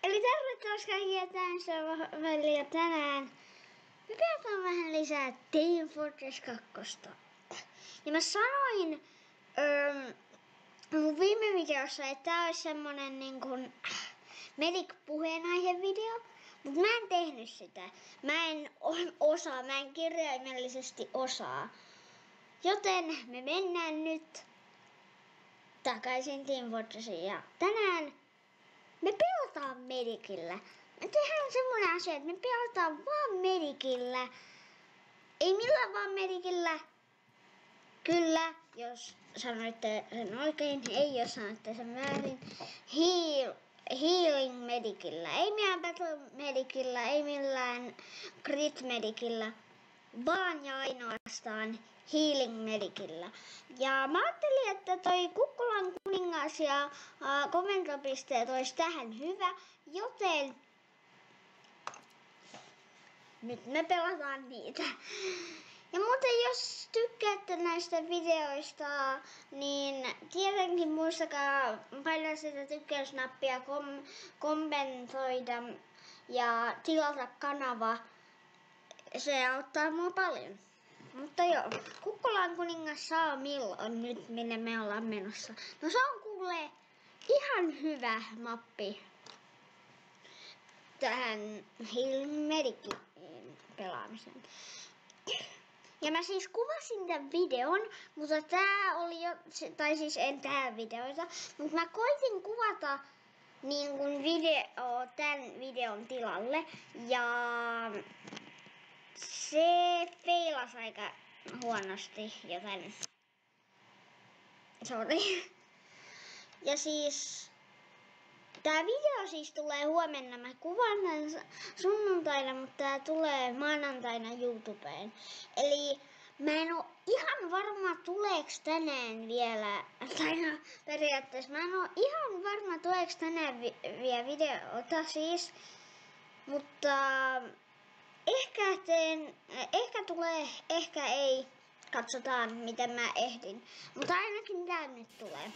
Eli tervetuloa kaikkia tänään ja tänään me pelataan vähän lisää Team Fortress 2. Ja mä sanoin mun viime videossa, että tää olisi semmonen niin kuin Medic-puheenaihevideo, mutta mä en tehnyt sitä. Mä en kirjaimellisesti osaa. Joten me mennään nyt takaisin Team Fortressiin ja tänään me pelataan Medicillä. Me tehdään semmonen asia, että me pelataan vaan Medicillä. Ei millään vaan Medicillä. Kyllä, jos sanoitte sen oikein. Ei, jos sanoitte sen väärin. Healing Medicillä. Ei millään Battle Medicillä, ei millään Crit Medicillä. Vaan ja ainoastaan Healing Medicillä. Ja mä ajattelin, että toi Kukkulan kuningas ja komentopisteet olisi tähän hyvä, joten nyt me pelataan niitä. Ja muuten jos tykkäätte näistä videoista, niin tietenkin muistakaa painaa sitä tykkäysnappia, kommentoida ja tilata kanava. Se auttaa mua paljon. Mutta joo, Kukkulan kuningas Saamil on nyt minne me ollaan menossa. No se on kuulee ihan hyvä mappi tähän Healing Medicin pelaamiseen. Ja mä siis kuvasin tämän videon, mutta tää oli jo, tai siis en tää videoita, mutta mä koitin kuvata niin kuin video tän videon tilalle ja se feilasi aika huonosti, joten sorry. Ja siis tää video siis tulee huomenna. Mä kuvaan tän sunnuntaina, mutta tää tulee maanantaina YouTubeen. Eli mä en oo ihan varma tuleeks tänään vielä, tai no periaatteessa mä en oo ihan varma tuleeks tänään vielä videota siis, mutta ehkä tulee, ehkä ei. Katsotaan miten mä ehdin. Mutta ainakin tää nyt tulee.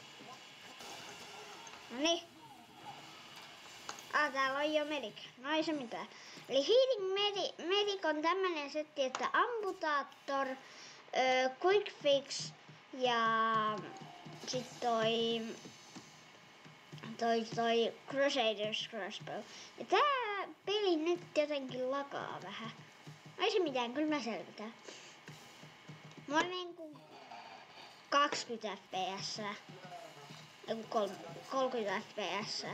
Noniin. Täällä on jo Medic. No ei se mitään. Eli Healing Medic on tämmönen setti, että amputaattor, quick fix ja sit toi Crusaders crossbow. Ja tää peli nyt jotenkin lakaa vähän. Ei se mitään, kyllä mä selvitän. Mä oon niinku 20 fps. Eiku 30 fps.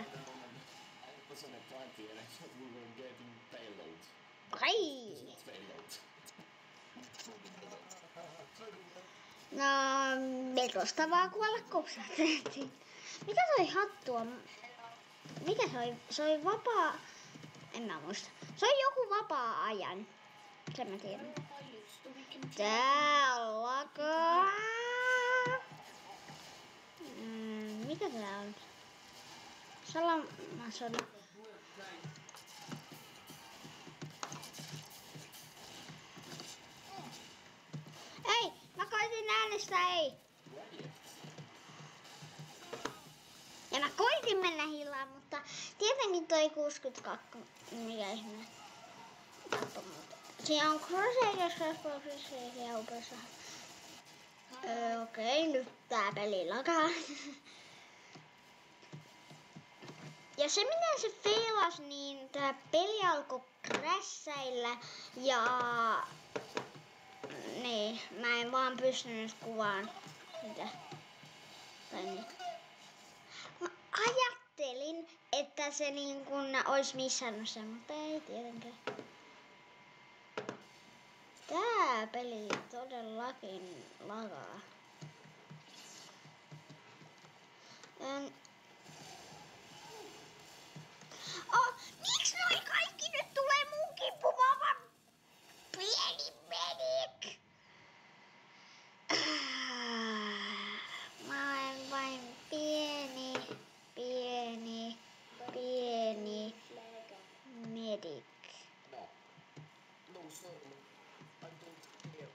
Ai! No, me tosta vaan kuolla kopsahtettiin. Mikä toi hattu on? Mikä se oli? Se oli vapaa... En mä muista. Se oli joku vapaa-ajan. Sen mä tiedän. Tää lakaa. Mikä tää on? Salamasona. Ei! Mä koitin äänestää ei! Ja mä koitin mennä hilaan, mutta tietenkin toi 62, mikä ihme. Siinä on Crusaders Crossbows ja upessa. Okei, nyt tää peli lakaa. Ja se miten se feilas, niin tää peli alkoi crashailla ja niin, mä en vaan pystynyt kuvaan sitä. Tai niin. Mä ajattelin, että se niin kun ois missannut sen, mutta ei tietenkään. Tää peli todellakin lagaa. Miksi noi kaikki nyt tulee mun kippumaavan? Pieni Medic! Mä olen vain pieni Medic. No sir, I don't care.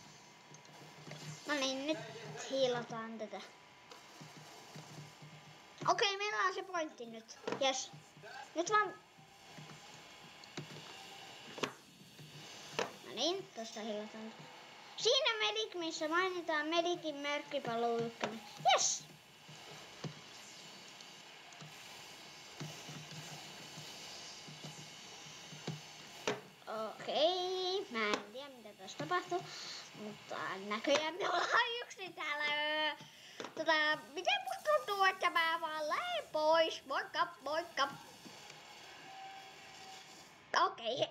No niin, nyt hiilataan tätä. Okei, meillä on se pointti nyt. Jes. Nyt vaan... No niin, tosta hillataan. Siinä Medic, missä mainitaan Medicin merkkipaluu 1. Jes! Okei, mä en tiedä mitä tässä tapahtuu, mutta näköjään me ollaan yksin täällä. Miten musta tuntuu, että mä vaan lähen pois? Moikka, moikka. Okei.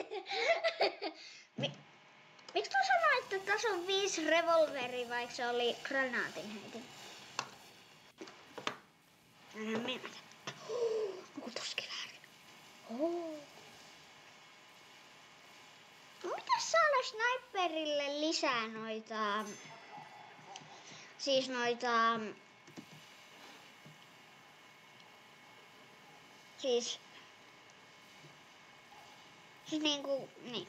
Miksi tuo sanoi, että tässä on 5 revolveri, vaikka se oli granaatinheitin? Anna mennä. Onko tossa kivääri? No mitäs saada sniperille lisää noita... Siis noita... Siis niinku... Niin.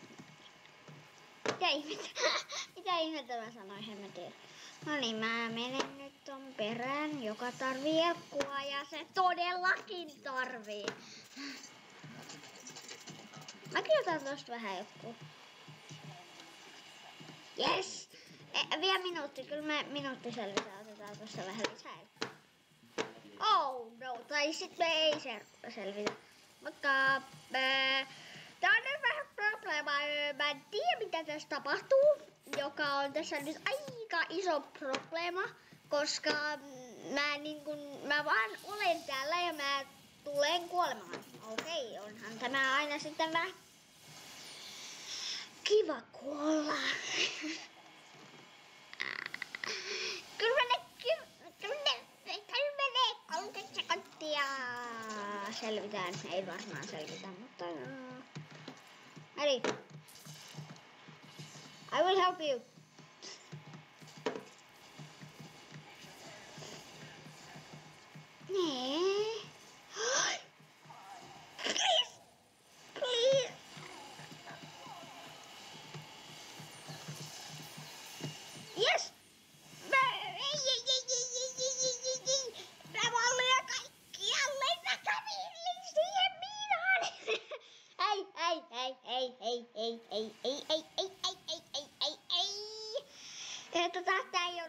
Mitä ihmettä mä sanoin, en mä tiedä. No niin, mä menen nyt ton perään, joka tarvii elkkua ja se todellakin tarvii. Mäkin otan tosta vähän elkkua. Yes! Vielä minuutti, kyllä me minuutti selvitään, otetaan tosta vähän lisää elkkua. Oh no, tai sit me ei selvitä. Mutta tää on nyt vähän probleema. Mä en tiedä mitä tässä tapahtuu, joka on tässä nyt aika iso probleema, koska mä vaan olen täällä ja mä tulen kuolemaan. Okei, onhan tämä aina sitten vähän kiva kuolla. Kyllä menee 30 sekuntia. Selvitään, ei varmaan selvitä, mutta... Ready? I will help you. Nee. Please. Please. Yes. Mä vaan lyön kaikkialle näköviin siihen miinaan. Tää ei oo...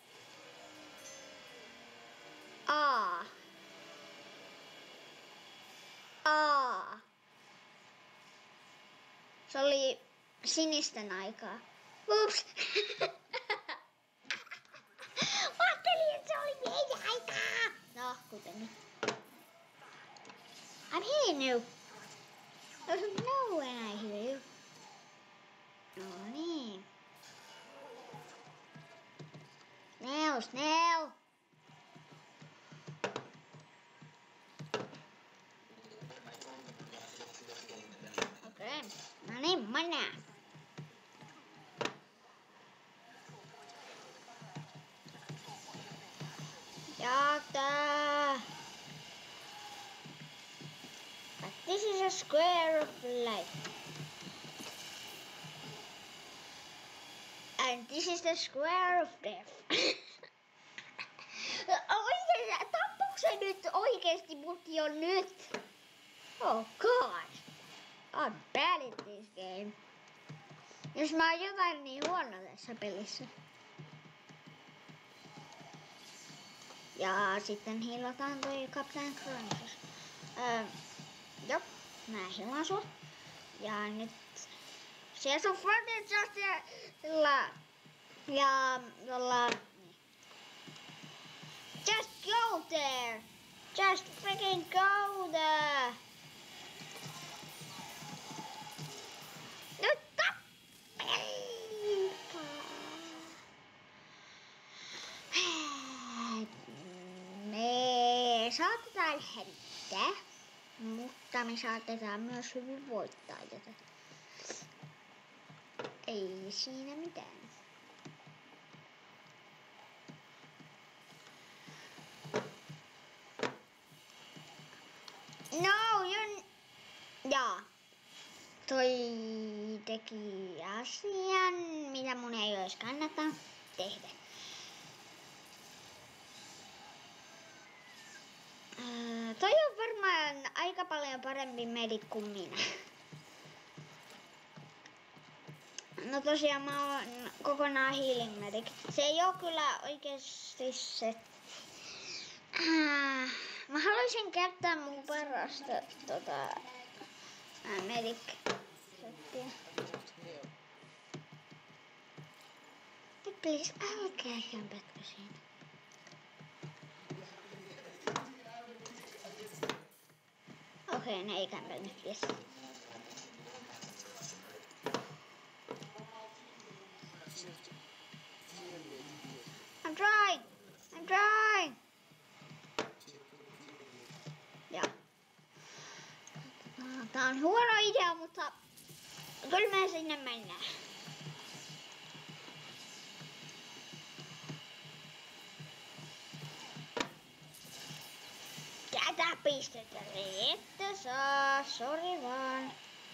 Se oli sinisten aikaa. Ups. Ajattelin, että se oli meidän aikaa. No, kuitenkin. I'm hearing you. I don't know when I hear you. No niin. Snell. Okei. No niin, mennään. Doctor. But this is a square of life. And this is the square of death. Tappuuko se nyt oikeesti mut jo nyt? Oh god. I'm bad at this game. Jos mä oon jotain niin huono tässä pelissä. Ja sitten hiilataan toi Captain Crunch. Joo, mä hiilaan sua. Ja nyt... Siellä sun frontin sillä... Ja jolla... Just go there! Just freaking go there! Nyt me saatetaan hävittää, mutta me saatetaan myös hyvin voittaa tätä. Ei siinä mitään. No, jaa. Toi teki asian, mitä mun ei olisi kannattanut tehdä. paljon parempi medic kuin minä. No tosiaan mä oon kokonaan healing medic. Se ei oo kyllä oikeesti se. Mä haluaisin käyttää mun parasta medic settiä. Please, älkää kämpätkö siinä. Okei, ne ei kämpännyt, yes. I'm trying! Ja. Tää on huono idea, mutta kyllä me sinne mennään. Tätä pistettä ette saa, sori vaan.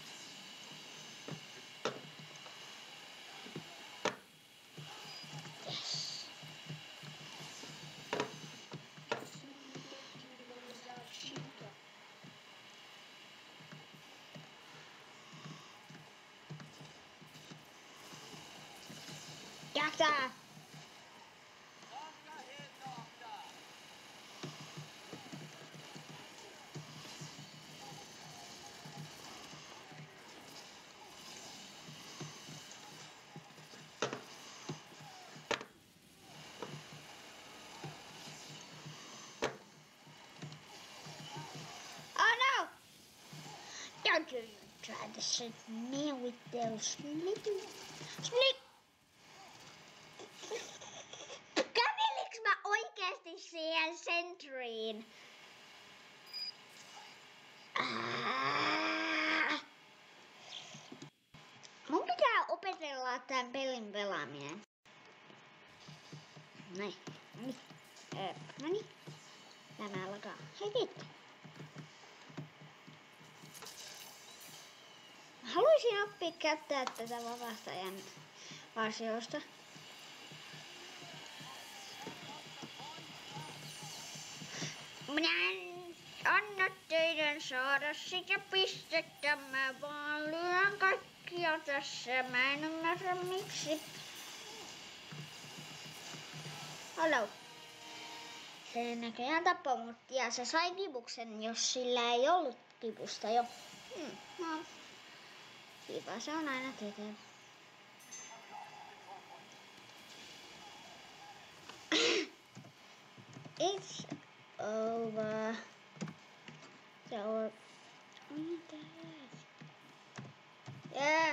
Yes. Jaksaa! Don't you try to shoot me with those little... Käveliks mä oikeesti siihen sentryin? Mun pitää opetella tän pelin pelaaminen. Noniin. Tämä alkaa heti. Haluaisin oppia käyttää tätä vapaastajan asioista. Minä en anna teidän saada sitä pistettä, mä vaan lyön kaikkia tässä. Mä en ymmärrä miksi. Hello. Se näköjään tappoi mut ja se sai kipuksen, jos sillä ei ollut kipusta jo. No. Kiva se on aina tietää. It's over. So, yeah.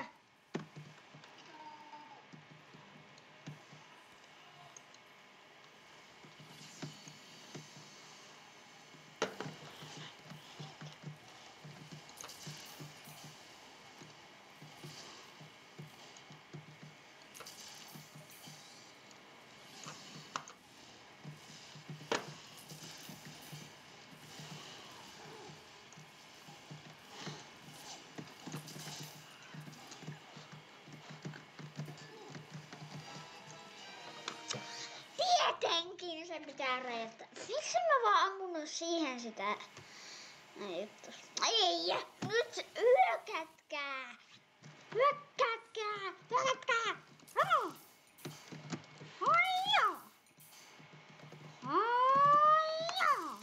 Tietenkin se pitää rajoittaa. Miksi mä vaan ammunut siihen sitä juttua? Ei, nyt hyökätkää! Hyökätkää! Hyökätkää! Hoija! Hoija!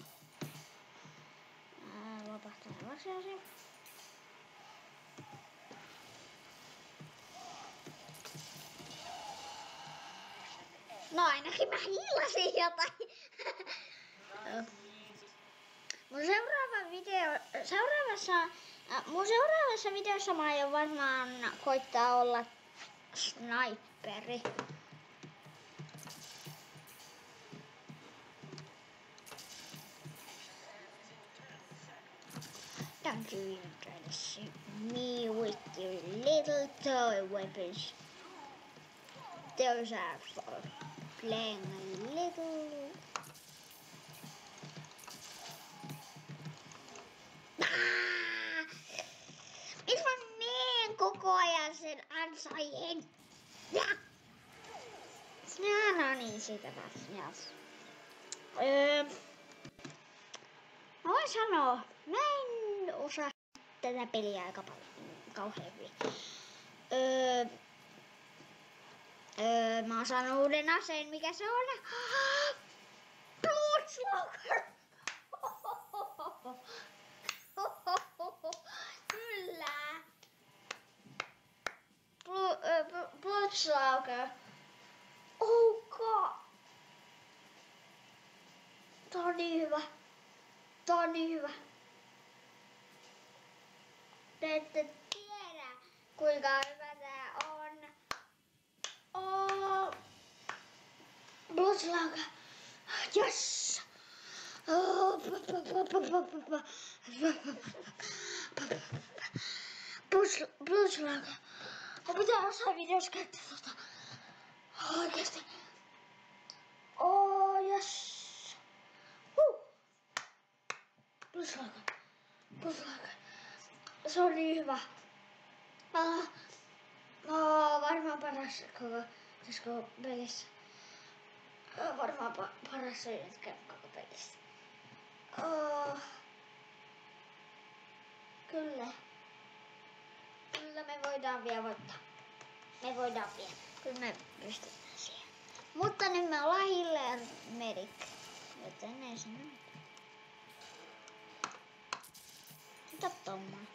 Vapahtaa hevosia. No ainakin mä hiilasin jotain. Mun seuraavassa videossa mä aion varmaan koittaa olla sniperi. Don't you even try to shoot me with your little toy weapons. Those are for playing a little... Miksi mä meen koko ajan sen ansaien? No niin, siitä vaan. Mä voin sanoa, mä en osaa tätä peliä aika paljon, kauhean hyvin. Mä oon saanut uuden aseen, mikä se on? Bloodstalker! Kyllä! Bloodstalker! Oh god! Tää on niin hyvä. Tää on niin hyvä. Te ette tiedä, kuinka hyvä tää on. Oh. Bloodstalker! Yes! Bloodstalker! Mun pitää jossain videossa käyttää tota. Oikeesti. Oh, yes! Bloodstalker! Bloodstalker! Se on niin hyvä. Varmaan paras koko pelissä. Varmaan paras jätkä koko pelissä. Kyllä. Kyllä me voidaan vielä voittaa. Me voidaan vielä. Kyllä me pystytään siihen. Mutta nyt me ollaan Hiller Medic. Joten ei se näy. Mitä tommoinen?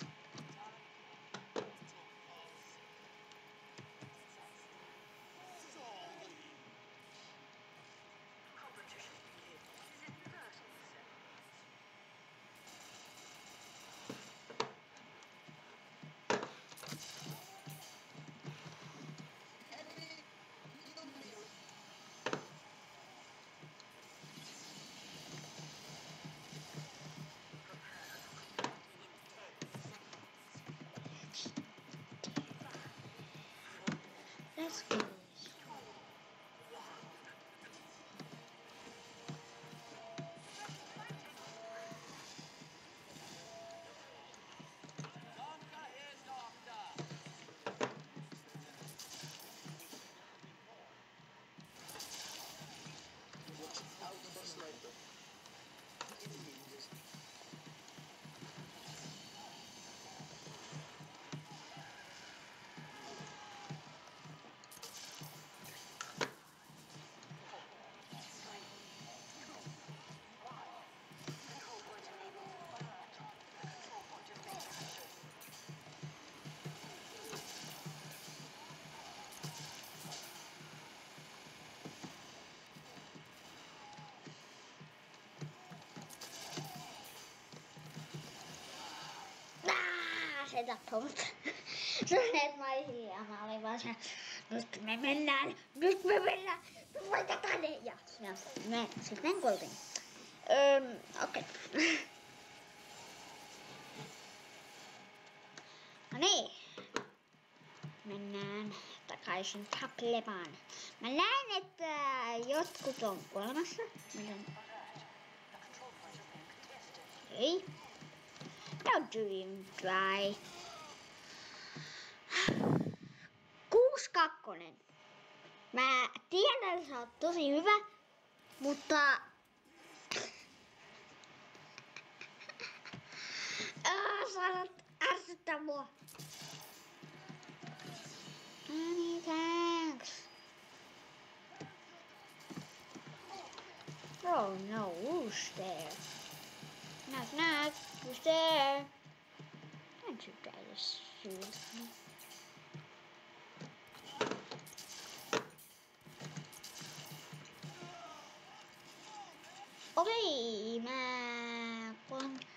Let's go. Se tappoi mut. Se on että mä olin hiljaa. Mä olin vaan se, nyt me mennään. Me voitetaan ne. Ja me sitten kuultiin. Okei. No niin. Mennään takaisin tappelemaan. Mä näen, että jotkut on kuolemassa. Ei. Don't do him dry. 6-2. Mä tiedän, että sä oot tosi hyvä, mutta sä ärsyttää mua. Many thanks. Oh no, who's there? Knock knock, who's there? Don't you try to shoot me. Okei, mä